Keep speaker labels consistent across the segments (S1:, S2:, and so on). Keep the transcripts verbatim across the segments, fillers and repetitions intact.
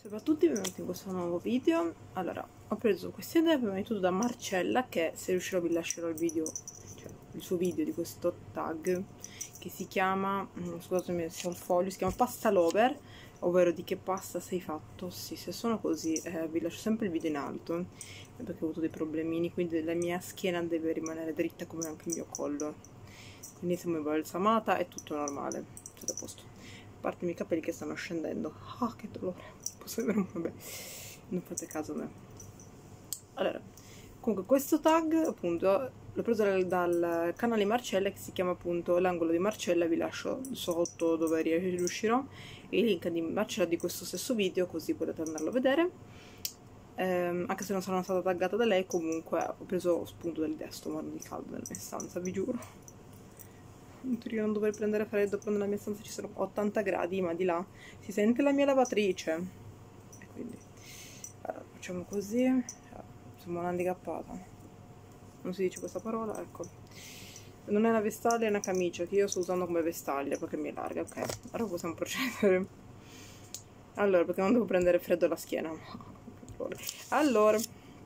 S1: Ciao a tutti, benvenuti in questo nuovo video. Allora, ho preso questa idea prima di tutto da Marcella, che se riuscirò vi lascerò il video, cioè il suo video di questo tag che si chiama, scusatemi se ho il foglio, si chiama Pasta Lover, ovvero di che pasta sei fatto. Sì, se sono così eh, vi lascio sempre il video in alto, perché ho avuto dei problemini, quindi la mia schiena deve rimanere dritta come anche il mio collo, quindi se mi balsamata è tutto normale, tutto a posto. A parte i miei capelli che stanno scendendo. Ah, che dolore. Posso vedere un vabbè. Non fate caso a me. Allora, comunque questo tag appunto l'ho preso dal, dal canale Marcella, che si chiama appunto L'angolo di Marcella. Vi lascio sotto dove riuscirò il link di Marcella di questo stesso video, così potete andarlo a vedere. Ehm, anche se non sono stata taggata da lei, comunque ho preso spunto dall'idea. Sto morendo di caldo nella mia stanza, vi giuro. In teoria non dovrei prendere freddo, però nella mia stanza ci sono ottanta gradi, ma di là si sente la mia lavatrice. E quindi allora, facciamo così. Sono una handicappata. Non si dice questa parola, ecco. Non è una vestaglia, è una camicia che io sto usando come vestaglia perché mi è larga, ok. Ora possiamo procedere. Allora, perché non devo prendere freddo alla schiena. Allora,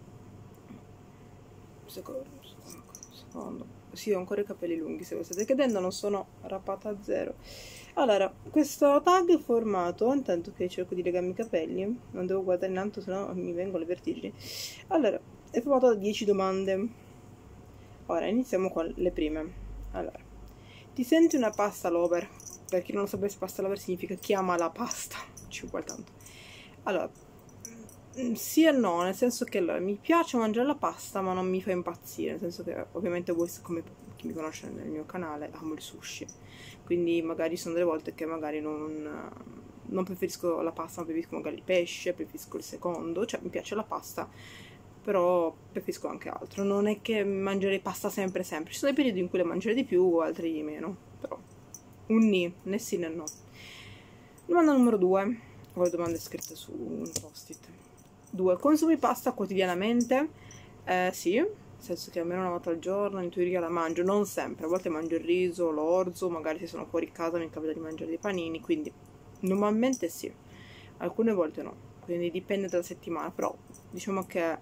S1: secondo, secondo. Sì, ho ancora i capelli lunghi, se lo state chiedendo, non sono rapata a zero. Allora, questo tag è formato, intanto che cerco di legarmi i capelli, non devo guardare in alto, sennò mi vengono le vertigini. Allora, è formato da dieci domande. Ora, iniziamo con le prime. Allora, ti senti una pasta lover? Per chi non lo sapesse, pasta lover significa chi ama la pasta, ci vuole tanto. Allora, sì e no, nel senso che allora, mi piace mangiare la pasta, ma non mi fa impazzire, nel senso che ovviamente voi, come chi mi conosce nel mio canale, amo il sushi, quindi magari sono delle volte che magari non, non preferisco la pasta, ma preferisco magari il pesce, preferisco il secondo, cioè mi piace la pasta, però preferisco anche altro. Non è che mangerei pasta sempre sempre, ci sono dei periodi in cui le mangerei di più, altri di meno, però un ni, né sì né no. Domanda numero due, ho le domande scritte su un post-it. due. Consumi pasta quotidianamente? Eh, sì, nel senso che almeno una volta al giorno in teoria la mangio, non sempre, a volte mangio il riso, l'orzo, magari se sono fuori casa mi capita di mangiare dei panini, quindi normalmente sì, alcune volte no, quindi dipende dalla settimana, però diciamo che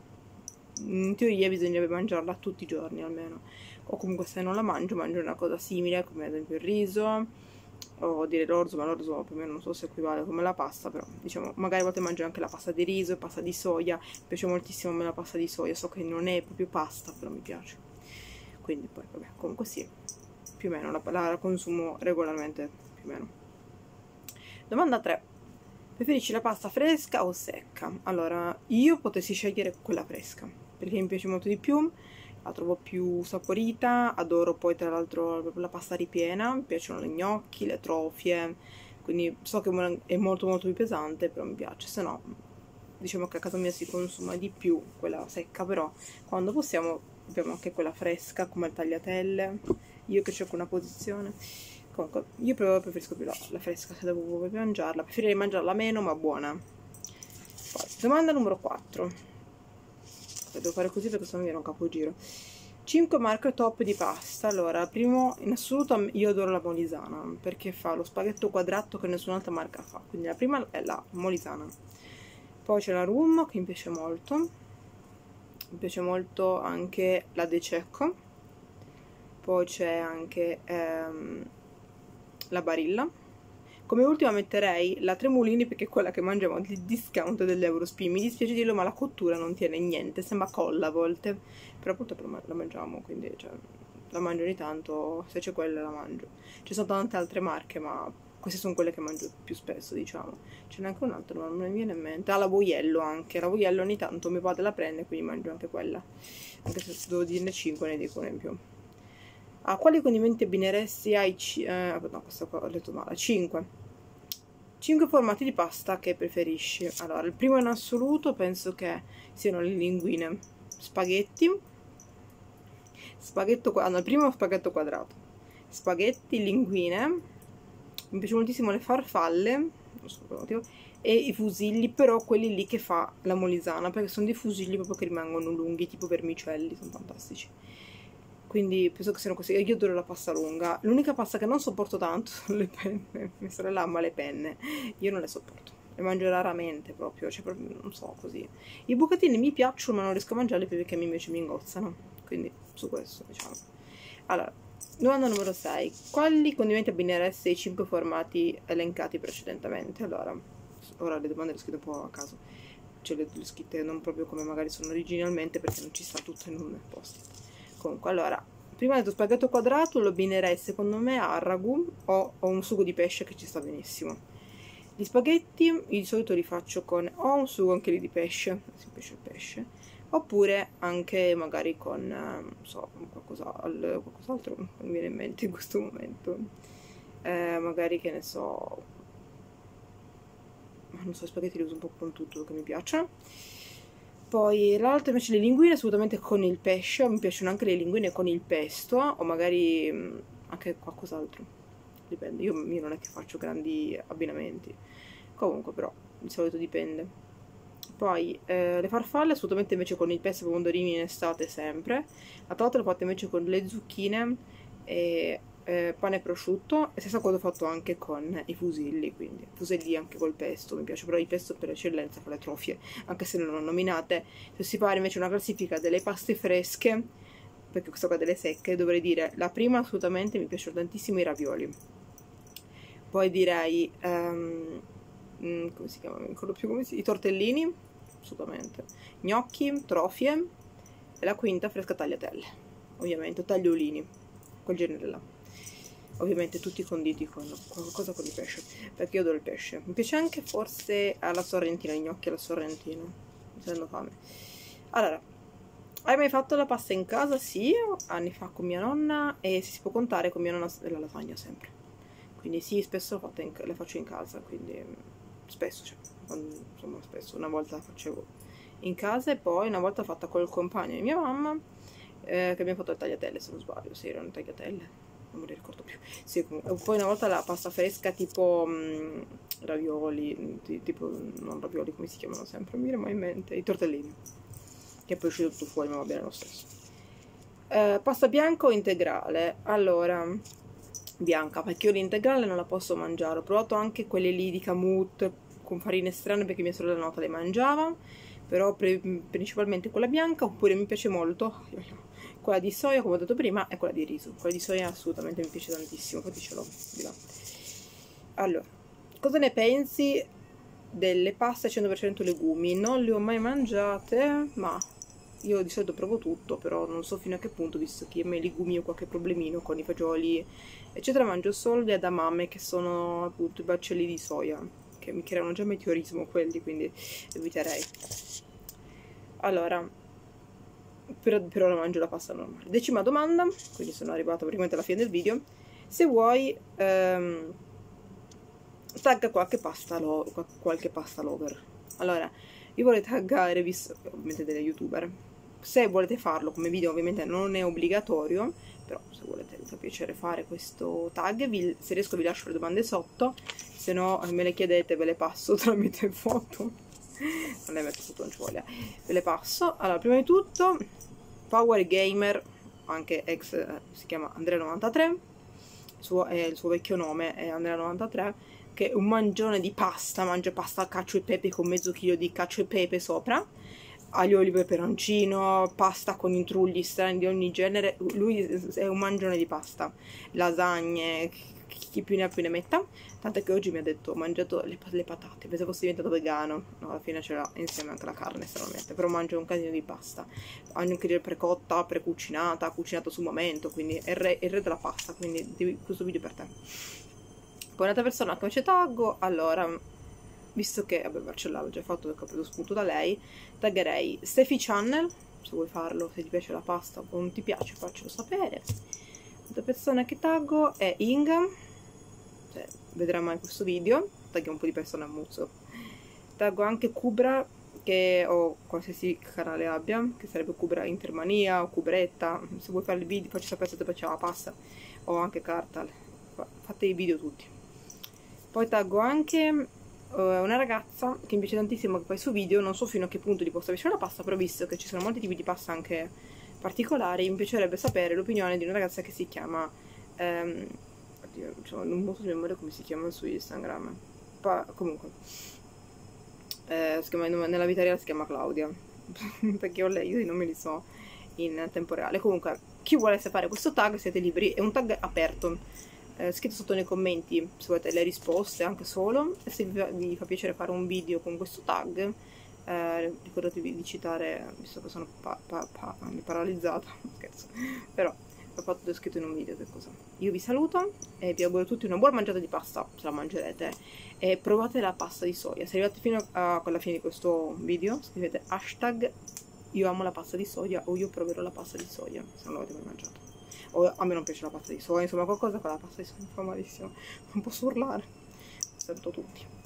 S1: in teoria bisognerebbe mangiarla tutti i giorni almeno, o comunque se non la mangio, mangio una cosa simile, come ad esempio il riso, o dire l'orzo, ma l'orzo per me non so se equivale come la pasta, però diciamo magari a volte mangio anche la pasta di riso e pasta di soia. Mi piace moltissimo a me la pasta di soia, so che non è proprio pasta, però mi piace, quindi poi vabbè, comunque sì, più o meno la, la consumo regolarmente, più o meno. Domanda tre. Preferisci la pasta fresca o secca? Allora, io potessi scegliere quella fresca perché mi piace molto di più, la trovo più saporita, adoro poi tra l'altro la pasta ripiena, mi piacciono gli gnocchi, le trofie, quindi so che è molto molto più pesante, però mi piace. Se no, diciamo che a casa mia si consuma di più quella secca, però quando possiamo abbiamo anche quella fresca come il tagliatelle, io che cerco una posizione. Comunque, io preferisco più la, la fresca se devo mangiarla, preferirei mangiarla meno ma buona. Poi, domanda numero quattro. Devo fare così perché sennò mi viene un capogiro. cinque marche top di pasta. Allora, primo in assoluto io adoro la Molisana perché fa lo spaghetto quadrato che nessun'altra marca fa, quindi la prima è la Molisana. Poi c'è la Rum che mi piace molto, mi piace molto anche la De Cecco, poi c'è anche ehm, la Barilla. Come ultima metterei la Tremolini perché è quella che mangiamo al discount dell'Eurospin. Mi dispiace dirlo, ma la cottura non tiene niente, sembra colla a volte, però purtroppo la mangiamo, quindi cioè, la mangio ogni tanto, se c'è quella la mangio. Ci sono tante altre marche, ma queste sono quelle che mangio più spesso, diciamo. Ce n'è anche un'altra, ma non mi viene in mente. Ah, la Voiello anche, la Voiello ogni tanto mio padre la prende, quindi mangio anche quella. Anche se devo dirne cinque, ne dico una in più. A quali condimenti abbineresti ai eh, no, questo qua ho detto male. cinque. cinque formati di pasta che preferisci. Allora, il primo in assoluto penso che siano le linguine. Spaghetti. Spaghetto quadrato. No, il primo è spaghetto quadrato. Spaghetti, linguine. Mi piace moltissimo le farfalle. Non so per motivo. E i fusilli, però quelli lì che fa la Molisana, perché sono dei fusilli proprio che rimangono lunghi, tipo vermicelli, sono fantastici. Quindi penso che siano così. Io adoro la pasta lunga. L'unica pasta che non sopporto tanto sono le penne. Mia sorella ama le penne, io non le sopporto. le mangio raramente proprio, cioè proprio, non so, così. I bucatini mi piacciono, ma non riesco a mangiarli perché mi invece mi ingozzano, quindi su questo, diciamo. Allora, domanda numero sei. Quali condimenti abbineresti ai cinque formati elencati precedentemente? Allora, ora le domande le ho scritte un po' a caso, cioè le, le scritte non proprio come magari sono originalmente, perché non ci sta tutto in un post. Comunque, allora, prima detto spaghetto quadrato lo abbinerei secondo me a ragù o, o un sugo di pesce che ci sta benissimo. Gli spaghetti io di solito li faccio con o un sugo anche lì di pesce, si pesce il pesce, oppure anche magari con, eh, non so, qualcosa, qualcos'altro non mi viene in mente in questo momento, eh, magari che ne so, non so, i spaghetti li uso un po' con tutto che mi piacciono. Poi l'altro invece le linguine assolutamente con il pesce, mi piacciono anche le linguine con il pesto o magari mh, anche qualcos'altro. Dipende, io, io non è che faccio grandi abbinamenti, comunque però di solito dipende. Poi eh, le farfalle assolutamente invece con il pesto e pomodorini in estate sempre. La torta l'ho fatta invece con le zucchine e eh, pane e prosciutto, e stessa cosa ho fatto anche con i fusilli, quindi fusilli anche col pesto, mi piace, però il pesto per eccellenza con le trofie, anche se non ho nominate. Se si fa invece una classifica delle paste fresche, perché questa qua delle secche, dovrei dire la prima assolutamente mi piacciono tantissimo i ravioli. Poi direi um, come si chiama? Non ricordo più come si... i tortellini, assolutamente, gnocchi, trofie, e la quinta fresca tagliatelle, ovviamente, tagliolini, quel genere là. Ovviamente tutti conditi con qualcosa con il pesce, perché io adoro il pesce. Mi piace anche forse alla sorrentina, i gnocchi alla sorrentina, mi sta dando fame. Allora, hai mai fatto la pasta in casa? Sì, anni fa con mia nonna, e se si può contare con mia nonna la lasagna sempre. Quindi sì, spesso in, le faccio in casa, quindi spesso, cioè, quando, insomma spesso, una volta la facevo in casa e poi una volta fatta col compagno di mia mamma, eh, che abbiamo fatto le tagliatelle, se non sbaglio, sì, erano tagliatelle, non me le ricordo più. Sì, poi una volta la pasta fresca tipo mh, ravioli, tipo, non ravioli come si chiamano sempre, non mi viene mai in mente, i tortellini, che poi è uscito tutto fuori, ma va bene lo stesso. Eh, pasta bianca o integrale? Allora, bianca, perché io l'integrale non la posso mangiare. Ho provato anche quelle lì di Camut con farine strane perché mia sorella nota le mangiava, però principalmente quella bianca, oppure mi piace molto quella di soia, come ho detto prima, e quella di riso. Quella di soia assolutamente mi piace tantissimo, infatti ce l'ho di là. Allora, cosa ne pensi delle paste cento per cento legumi? Non le ho mai mangiate, ma io di solito provo tutto, però non so fino a che punto, visto che io me legumi ho qualche problemino con i fagioli eccetera, mangio solo le edamame, che sono appunto i baccelli di soia, che mi creano già meteorismo quelli, quindi eviterei. Allora, per, per ora mangio la pasta normale. Decima domanda, quindi sono arrivata praticamente alla fine del video. Se vuoi ehm, tagga qualche pasta, lo, qualche pasta lover. Allora, io vorrei taggare, visto ovviamente delle youtuber. Se volete farlo come video, ovviamente non è obbligatorio, però se volete, mi fa piacere fare questo tag, vi, se riesco vi lascio le domande sotto, se no me le chiedete, ve le passo tramite foto, non le metto sotto, non ci voglia, ve le passo. Allora, prima di tutto, Power Gamer, anche ex, eh, si chiama Andrea novantatré, suo, eh, il suo vecchio nome è Andrea novantatré, che è un mangione di pasta, mangia pasta cacio e pepe con mezzo chilo di cacio e pepe sopra, aglio, olivo e peroncino, pasta con intrugli strani di ogni genere. Lui è un mangione di pasta, lasagne, chi più ne ha più ne metta, tanto che oggi mi ha detto ho mangiato le, le patate, pensavo fosse diventato vegano, no, alla fine c'era insieme anche la carne stranamente, però mangio un casino di pasta, anche precotta, precucinata, cucinata sul momento, quindi è il re, è il re della pasta, quindi devi, questo video è per te. Poi un'altra persona che ci taggo, allora, visto che, vabbè, Marcella l'ho già fatto perché ho preso spunto da lei, taggerei Steffi Channel, se vuoi farlo, se ti piace la pasta o non ti piace faccelo sapere. L'altra persona che taggo è Inga, cioè, vedrà mai questo video, taggo un po' di persone a muzzo. Taggo anche Kubra, che o qualsiasi canale abbia, che sarebbe Kubra Intermania o Kubretta, se vuoi fare il video facci sapere se ti piace la pasta, o anche Cartal, fate i video tutti. Poi taggo anche uh, una ragazza che mi piace tantissimo, che fa i suoi video, non so fino a che punto gli possa piacere la pasta, però visto che ci sono molti tipi di pasta anche particolari, mi piacerebbe sapere l'opinione di una ragazza che si chiama um, oddio, cioè, non so di memoria come si chiama su Instagram, pa comunque eh, si chiama, nella vita reale si chiama Claudia, perché ho lei, io i nomi li so in tempo reale. Comunque, chi vuole sapere questo tag siete liberi, è un tag aperto, eh, scrivete sotto nei commenti se volete le risposte anche solo, e se vi, vi fa piacere fare un video con questo tag, eh, ricordatevi di citare, visto che sono pa pa pa paralizzata, scherzo, però ho fatto scritto in un video che cosa. Io vi saluto e vi auguro a tutti una buona mangiata di pasta, se la mangerete, e provate la pasta di soia. Se arrivate fino a, alla fine di questo video, scrivete hashtag io amo la pasta di soia o io proverò la pasta di soia, se non l'avete mai mangiata. O a me non piace la pasta di soia, insomma qualcosa con la pasta di soia mi fa malissimo, non posso urlare. Saluto tutti.